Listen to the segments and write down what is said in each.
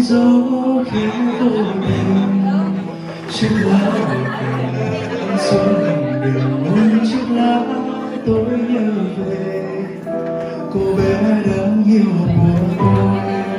gió khiến tôi mình chiếc lá cành xuống đường muôn chiếc lá tôi nhớ về cô bé đáng yêu của tôi.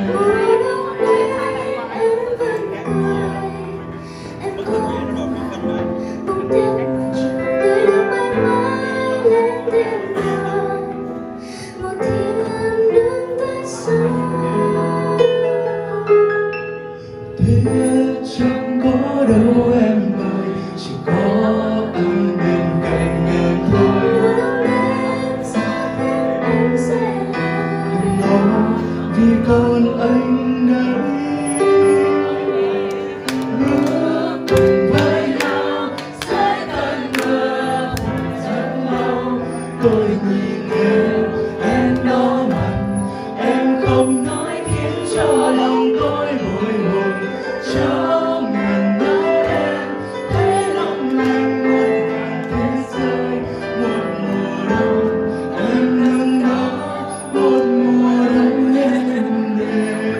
Thế chẳng có đâu em ơi, chỉ có anh bên cạnh em thôi. Nó vì con anh đấy bước cùng với nhau dưới cơn mưa rất lâu. Tôi nhìn em đỏ mặt, em không nói khiến cho lòng tôi bồi hồi. Trong miền Bắc em thấy lòng lành muôn vàn thế giới. Một mùa đông em đứng đó, một mùa đông em về.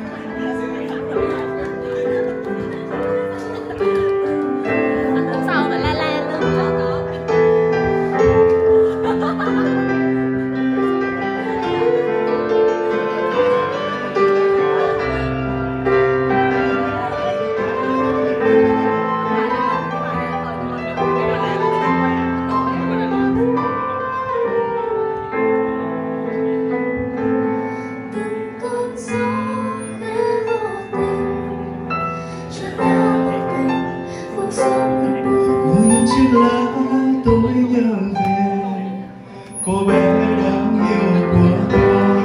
Sao mà la la luôn cho có. Chiếc lá tôi nhớ về cô bé đáng yêu của tôi.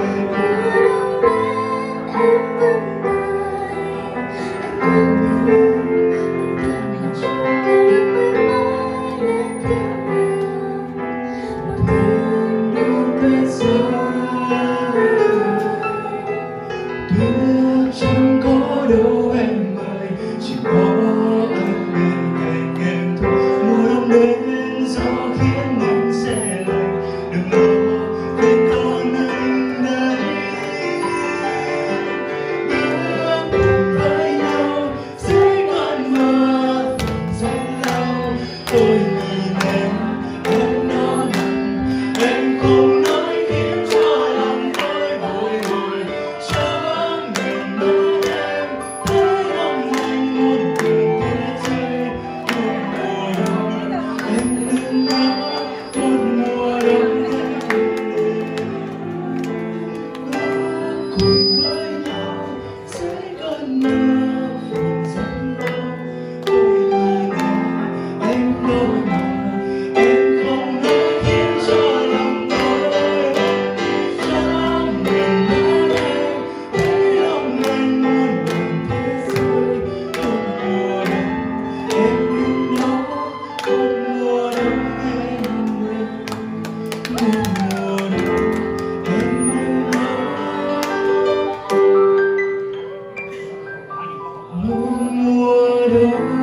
Tuyết chẳng có đâu em ơi, chỉ có anh bên cạnh em thôi. Mùa đông đến gió khiến em se lạnh, đừng lo vì con anh đây. Bước cùng với nhau dưới cơn mưa rất lâu. Tôi nhìn em đỏ mặt, em không nói khiến cho lòng tôi bồi hồi. Trong miền Bắc em thấy lòng lành muôn vàn thế giới. Một mùa đông em đứng đó, một mùa đông em về. Cùng với nhau dưới cơn mưa phùn rất lâu. Tôi nhìn em đôi mặt, em không nói khiến cho lòng tôi. Trong miền Bắc em thấy lòng lành muôn vàn thế giới. Một mùa đông em đứng đó, một mùa đông em về. Một mùa đông em đứng đó, một mùa đông.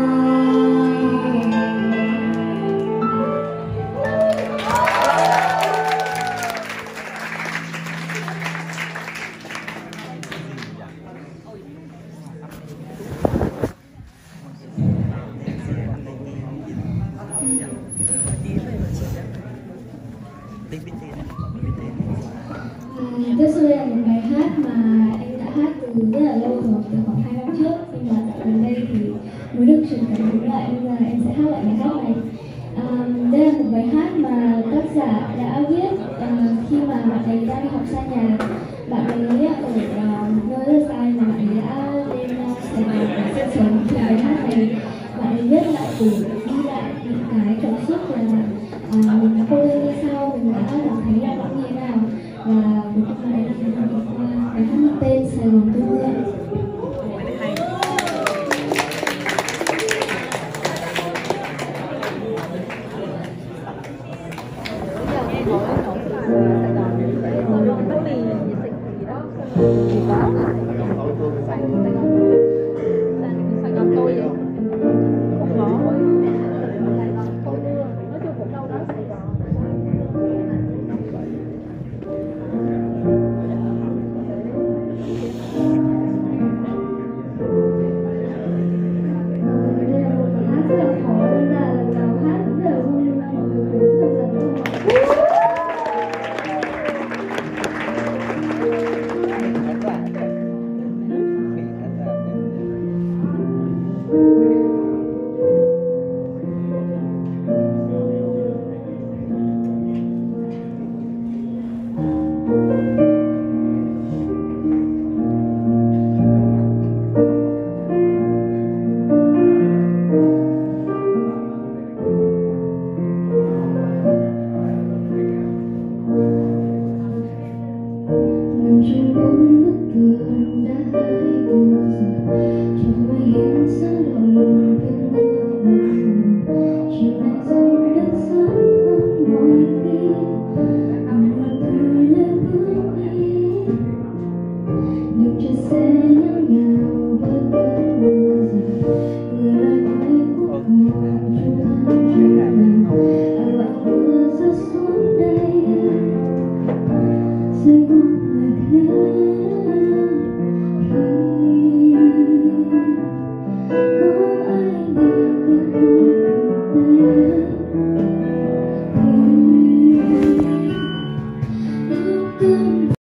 This is là một bài hát mà em đã hát từ rất là lâu rồi, từ khoảng 2 năm trước. Nhưng mà dạo gần đây thì mới được truyền cảm hứng lại nên là em sẽ hát lại bài hát này. Đây là một bài hát mà tác giả đã viết khi mà bạn ấy đang đi học xa nhà. Bạn ấy ở một nơi rất xa mà bạn ấy đã lên Sài Gòn để sinh sống. Thì bài hát này bạn ấy viết lại để ghi lại những cái cảm xúc là mình cô đơn như sao, mình đã cảm thấy lạc lõng như thế nào. Và cuối cùng này là bài hát mang tên Sài Gòn tôi mưa.